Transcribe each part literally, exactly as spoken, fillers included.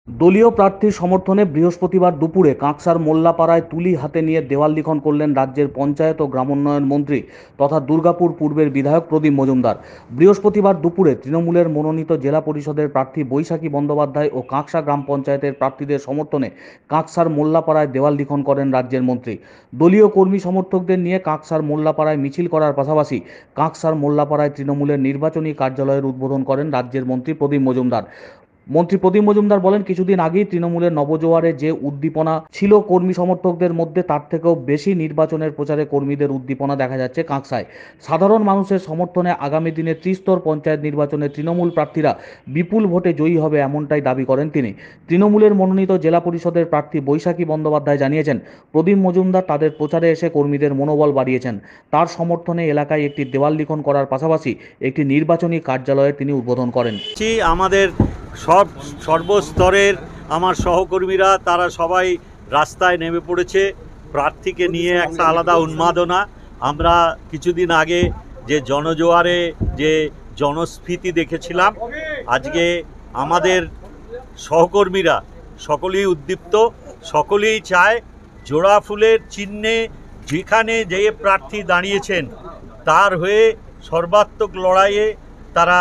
দলীয় প্রার্থীর সমর্থনে বৃহস্পতিবার দুপুরে কাঁকসার মোল্লাপাড়ায় তুলি হাতে নিয়ে দেওয়াল লিখন করলেন রাজ্যের পঞ্চায়েত ও গ্রামোন্নয়ন মন্ত্রী তথা দুর্গাপুর পূর্বের বিধায়ক প্রদীপ মজুমদার। বৃহস্পতিবার দুপুরে তৃণমূলের মনোনীত জেলা পরিষদের প্রার্থী বৈশাখী বন্দ্যোপাধ্যায় ও কাঁকসা গ্রাম পঞ্চায়েতের প্রার্থীদের সমর্থনে কাঁকসার মোল্লাপাড়ায় দেওয়াল লিখন করেন রাজ্যের মন্ত্রী। দলীয় কর্মী সমর্থকদের নিয়ে কাঁকসার মোল্লাপাড়ায় মিছিল করার পাশাপাশি কাঁকসার মোল্লাপাড়ায় তৃণমূলের নির্বাচনী কার্যালয়ের উদ্বোধন করেন রাজ্যের মন্ত্রী প্রদীপ মজুমদার। মন্ত্রী প্রদীপ মজুমদার বলেন, কিছুদিন আগেই তৃণমূলের নবজোয়ারে যে উদ্দীপনা ছিল কর্মী সমর্থকদের মধ্যে, তার থেকেও বেশি নির্বাচনের প্রচারে কর্মীদের উদ্দীপনা দেখা যাচ্ছে কাঁকসায়। সাধারণ মানুষের সমর্থনে আগামী দিনে ত্রিস্তর পঞ্চায়েত নির্বাচনে তৃণমূল প্রার্থীরা বিপুল ভোটে জয়ী হবে, এমনটাই দাবি করেন তিনি। তৃণমূলের মনোনীত জেলা পরিষদের প্রার্থী বৈশাখী বন্দ্যোপাধ্যায় জানিয়েছেন, প্রদীপ মজুমদার তাদের প্রচারে এসে কর্মীদের মনোবল বাড়িয়েছেন। তার সমর্থনে এলাকায় একটি দেওয়াল লিখন করার পাশাপাশি একটি নির্বাচনী কার্যালয়ের তিনি উদ্বোধন করেন। আমাদের সব সর্বস্তরের আমার সহকর্মীরা তারা সবাই রাস্তায় নেমে পড়েছে প্রার্থীকে নিয়ে, একটা আলাদা উন্মাদনা। আমরা কিছুদিন আগে যে জনজোয়ারে যে জনস্ফীতি দেখেছিলাম, আজকে আমাদের সহকর্মীরা সকলেই উদ্দীপ্ত, সকলেই চায় জোড়া ফুলের চিহ্নে যেখানে যে প্রার্থী দাঁড়িয়েছেন তার হয়ে সর্বাত্মক লড়াইয়ে তারা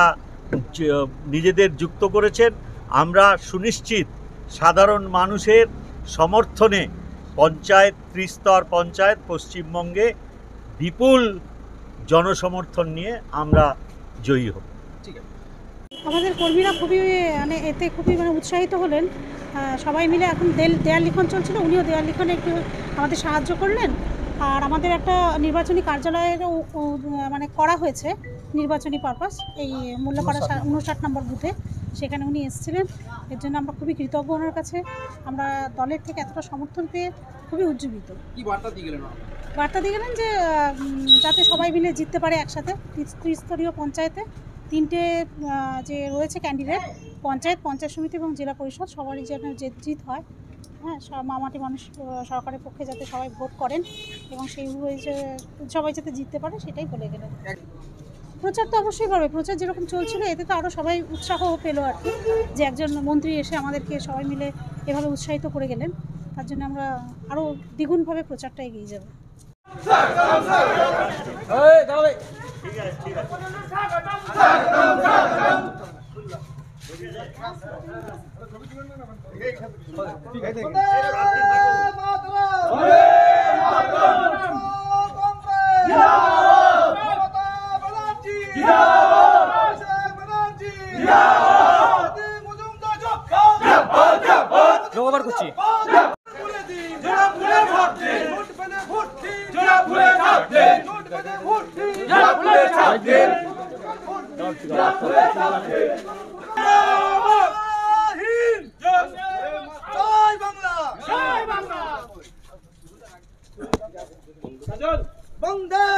নিজেদের যুক্ত করেছেন। আমরা সুনিশ্চিত সাধারণ মানুষের সমর্থনে পঞ্চায়েত ত্রিস্তর পঞ্চায়েত পশ্চিমবঙ্গে বিপুল জনসমর্থন নিয়ে আমরা জয়ী হব। আমাদের কর্মীরা খুবই মানে এতে খুবই মানে উৎসাহিত হলেন। সবাই মিলে এখন দেয়াল লিখন চলছিল, উনিও দেয়াল লিখনে একটু আমাদের সাহায্য করলেন। আর আমাদের একটা নির্বাচনী কার্যালয়ের মানে করা হয়েছে নির্বাচনী পারপাস, এই মোল্লাপাড়া উনষাট নম্বর বুথে, সেখানে উনি এসেছিলেন। এর জন্য আমরা খুবই কৃতজ্ঞ ওনার কাছে। আমরা দলের থেকে এতটা সমর্থন পেয়ে খুবই উজ্জীবিত। কি বার্তা দিয়ে গেলেন? বার্তা দিয়ে গেলেন যে যাতে সবাই মিলে জিততে পারে একসাথে। ত্রিস্তরীয় পঞ্চায়েতে তিনটে যে রয়েছে ক্যান্ডিডেট, পঞ্চায়েত, পঞ্চায়েত সমিতি এবং জেলা পরিষদ, সবারই যেন জিত হয়। হ্যাঁ, মামাটি মানুষ সরকারের পক্ষে যাতে সবাই ভোট করেন এবং সেই সবাই যাতে জিততে পারে সেটাই বলে গেলেন। প্রচার তো অবশ্যই করবে, প্রচার যেরকম চলছিল এতে তো আরও সবাই উৎসাহ পেলো আর কি, যে একজন মন্ত্রী এসে আমাদেরকে সবাই মিলে এভাবে উৎসাহিত করে গেলেন। তার জন্য আমরা আরও দ্বিগুণভাবে প্রচারটা এগিয়ে যাব। জোগাবার করছি বন্দে